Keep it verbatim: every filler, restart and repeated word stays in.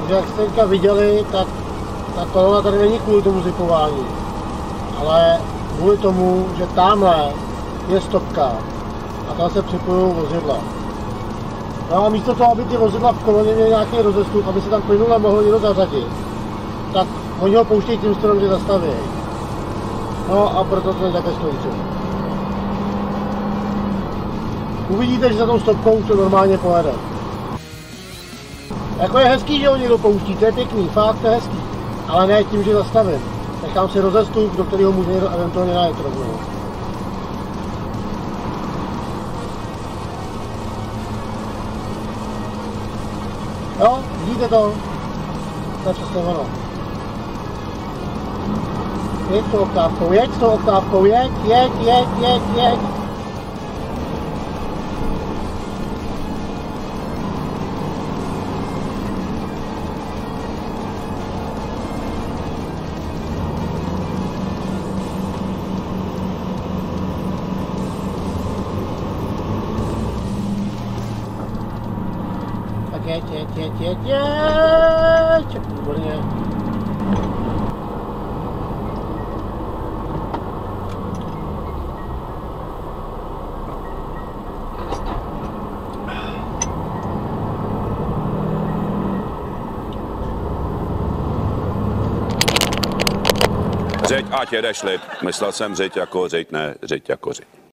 Protože jak jste teďka viděli, tak ta kolona tady není kvůli tomu zipování, ale kvůli tomu, že tamhle je stopka a tam se připojují vozidla. No a místo toho, aby ty vozidla v koloně měly nějaký rozestup, aby se tam plynule mohlo někdo zařadit, tak oni ho pouštějí tím strojem, že zastaví. No a proto to takhle stojí třeba. Uvidíte, že za tou stopkou to normálně pojede. Jako je hezký, že ho někdo pouští, to je pěkný, fakt to je hezký. Ale ne tím, že zastavím. Nechám si rozestup, do kterého může někdo eventuálně najet rovnou. Jo, vidíte to? To je přesně ono. Jeď s tou oktávkou, jeď s tou oktávkou, jeď, jeď, jeď, jeď, jeď. Tak jeď, jeď, jeď, jeď, jeď. Výborně. Řeď, ať jede šlip. Myslel jsem řeď jako řeď, ne řeď jako řeď.